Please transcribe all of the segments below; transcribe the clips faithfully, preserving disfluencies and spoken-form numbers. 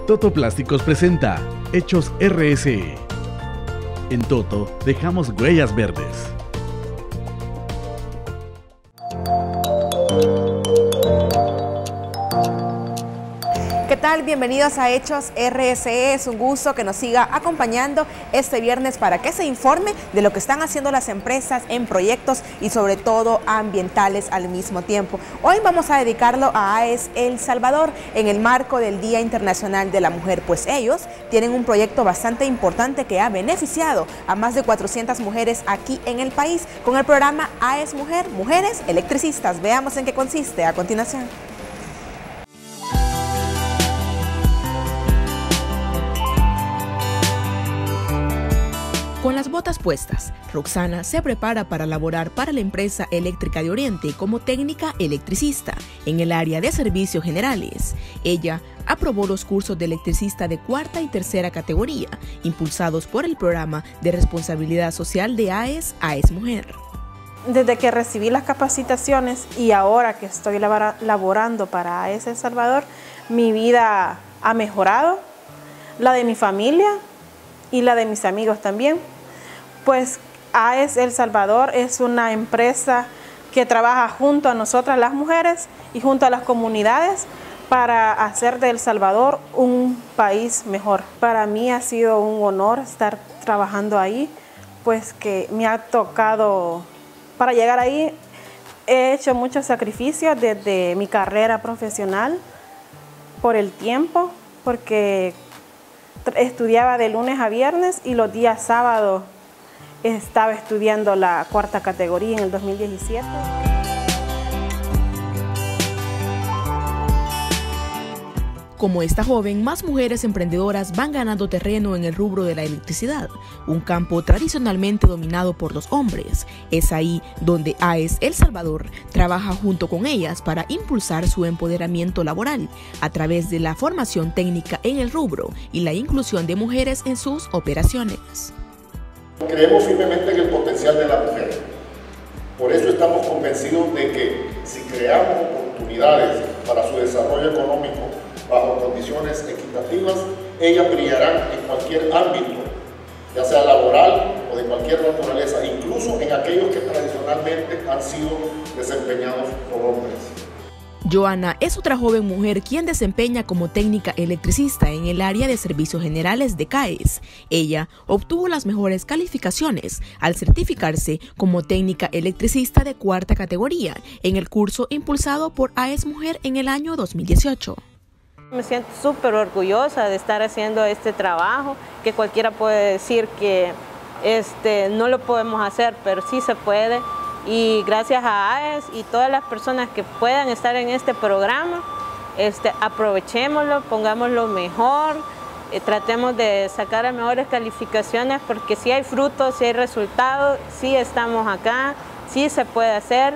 Toto Plásticos presenta Hechos R S E. En Toto dejamos huellas verdes. ¿Qué tal? Bienvenidos a Hechos R S E. Es un gusto que nos siga acompañando este viernes para que se informe de lo que están haciendo las empresas en proyectos y sobre todo ambientales al mismo tiempo. Hoy vamos a dedicarlo a AES El Salvador en el marco del Día Internacional de la Mujer, pues ellos tienen un proyecto bastante importante que ha beneficiado a más de cuatrocientas mujeres aquí en el país con el programa AES Mujer, Mujeres Electricistas. Veamos en qué consiste a continuación. Con las botas puestas, Roxana se prepara para laborar para la empresa eléctrica de Oriente como técnica electricista en el área de servicios generales. Ella aprobó los cursos de electricista de cuarta y tercera categoría, impulsados por el programa de responsabilidad social de AES, AES Mujer. Desde que recibí las capacitaciones y ahora que estoy laborando para AES El Salvador, mi vida ha mejorado, la de mi familia y la de mis amigos también. Pues AES El Salvador es una empresa que trabaja junto a nosotras las mujeres y junto a las comunidades para hacer de El Salvador un país mejor. Para mí ha sido un honor estar trabajando ahí, pues que me ha tocado, para llegar ahí he hecho muchos sacrificios desde mi carrera profesional por el tiempo, porque estudiaba de lunes a viernes y los días sábados estaba estudiando la cuarta categoría en el dos mil diecisiete. Como esta joven, más mujeres emprendedoras van ganando terreno en el rubro de la electricidad, un campo tradicionalmente dominado por los hombres. Es ahí donde AES El Salvador trabaja junto con ellas para impulsar su empoderamiento laboral a través de la formación técnica en el rubro y la inclusión de mujeres en sus operaciones. Creemos firmemente en el potencial de la mujer. Por eso estamos convencidos de que si creamos oportunidades para su desarrollo económico bajo condiciones equitativas, ellas brillarán en cualquier ámbito, ya sea laboral o de cualquier naturaleza, incluso en aquellos que tradicionalmente han sido desempeñados por hombres. Joana es otra joven mujer quien desempeña como técnica electricista en el área de servicios generales de CAES. Ella obtuvo las mejores calificaciones al certificarse como técnica electricista de cuarta categoría en el curso impulsado por AES Mujer en el año dos mil dieciocho. Me siento súper orgullosa de estar haciendo este trabajo, que cualquiera puede decir que este, no lo podemos hacer, pero sí se puede. Y gracias a AES y todas las personas que puedan estar en este programa, este, aprovechémoslo, pongámoslo mejor, eh, tratemos de sacar las mejores calificaciones, porque si hay frutos, si hay resultados, sí estamos acá, sí se puede hacer,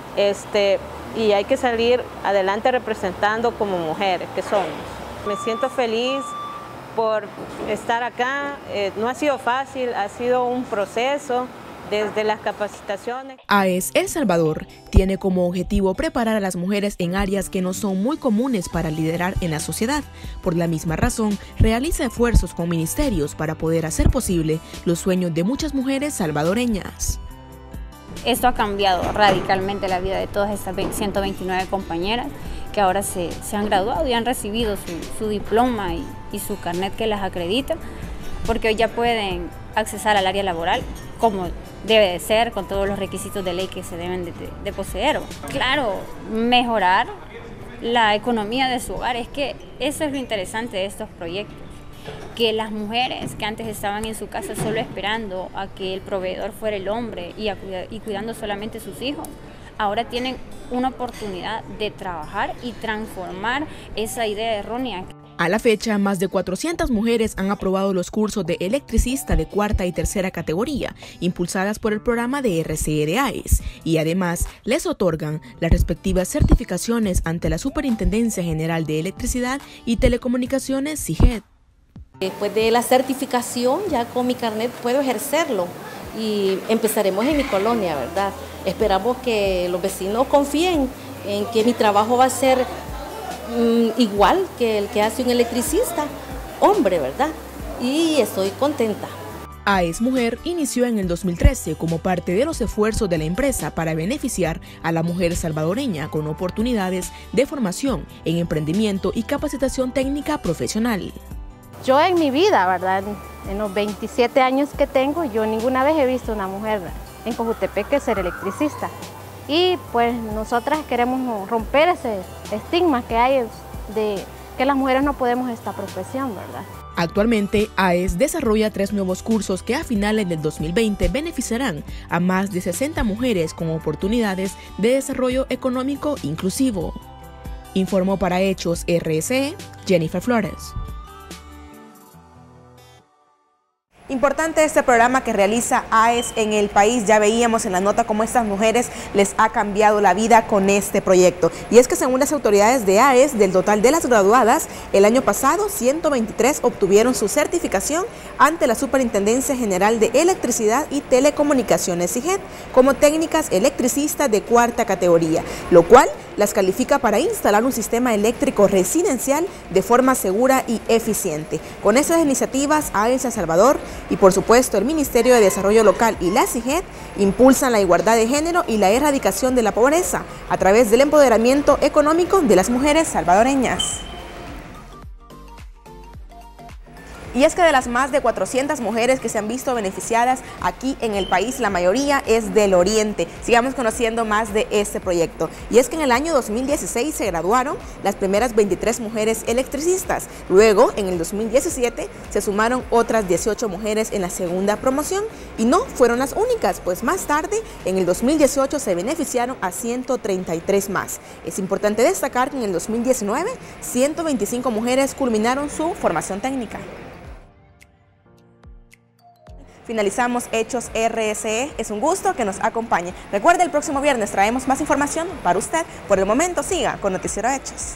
este, y hay que salir adelante representando como mujeres que somos. Me siento feliz por estar acá, eh, no ha sido fácil, ha sido un proceso. Desde las capacitaciones. AES El Salvador tiene como objetivo preparar a las mujeres en áreas que no son muy comunes para liderar en la sociedad. Por la misma razón, realiza esfuerzos con ministerios para poder hacer posible los sueños de muchas mujeres salvadoreñas. Esto ha cambiado radicalmente la vida de todas estas ciento veintinueve compañeras que ahora se, se han graduado y han recibido su, su diploma y, y su carnet que las acredita, porque hoy ya pueden accesar al área laboral como debe de ser, con todos los requisitos de ley que se deben de, de, de poseer. Claro, mejorar la economía de su hogar, es que eso es lo interesante de estos proyectos, que las mujeres que antes estaban en su casa solo esperando a que el proveedor fuera el hombre y, a, y cuidando solamente a sus hijos, ahora tienen una oportunidad de trabajar y transformar esa idea errónea. A la fecha, más de cuatrocientas mujeres han aprobado los cursos de electricista de cuarta y tercera categoría, impulsadas por el programa de R S E de AES, y además les otorgan las respectivas certificaciones ante la Superintendencia General de Electricidad y Telecomunicaciones, S I G E T. Después de la certificación, ya con mi carnet puedo ejercerlo y empezaremos en mi colonia, ¿verdad? Esperamos que los vecinos confíen en que mi trabajo va a ser mm, igual que el que hace un electricista, hombre, ¿verdad? Y estoy contenta. AES Mujer inició en el dos mil trece como parte de los esfuerzos de la empresa para beneficiar a la mujer salvadoreña con oportunidades de formación en emprendimiento y capacitación técnica profesional. Yo en mi vida, ¿verdad? En los veintisiete años que tengo, yo ninguna vez he visto una mujer en Cojutepeque ser electricista. Y pues nosotras queremos romper ese estigma que hay de que las mujeres no podemos esta profesión, ¿verdad? Actualmente, AES desarrolla tres nuevos cursos que a finales del dos mil veinte beneficiarán a más de sesenta mujeres con oportunidades de desarrollo económico inclusivo. Informó para Hechos R S E, Jennifer Flores. Importante este programa que realiza AES en el país. Ya veíamos en la nota cómo estas mujeres les ha cambiado la vida con este proyecto. Y es que según las autoridades de AES, del total de las graduadas, el año pasado ciento veintitrés obtuvieron su certificación ante la Superintendencia General de Electricidad y Telecomunicaciones I G E T como técnicas electricistas de cuarta categoría, lo cual las califica para instalar un sistema eléctrico residencial de forma segura y eficiente. Con estas iniciativas, AES El Salvador y por supuesto el Ministerio de Desarrollo Local y la C I G E T impulsan la igualdad de género y la erradicación de la pobreza a través del empoderamiento económico de las mujeres salvadoreñas. Y es que de las más de cuatrocientas mujeres que se han visto beneficiadas aquí en el país, la mayoría es del Oriente. Sigamos conociendo más de este proyecto. Y es que en el año dos mil dieciséis se graduaron las primeras veintitrés mujeres electricistas. Luego, en el dos mil diecisiete, se sumaron otras dieciocho mujeres en la segunda promoción. Y no fueron las únicas, pues más tarde, en el dos mil dieciocho, se beneficiaron a ciento treinta y tres más. Es importante destacar que en el dos mil diecinueve, ciento veinticinco mujeres culminaron su formación técnica. Finalizamos Hechos R S E. Es un gusto que nos acompañe. Recuerde, el próximo viernes traemos más información para usted. Por el momento, siga con Noticiero Hechos.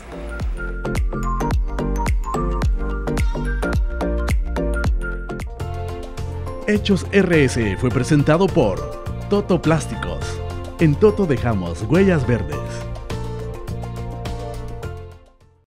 Hechos R S E fue presentado por Toto Plásticos. En Toto dejamos huellas verdes.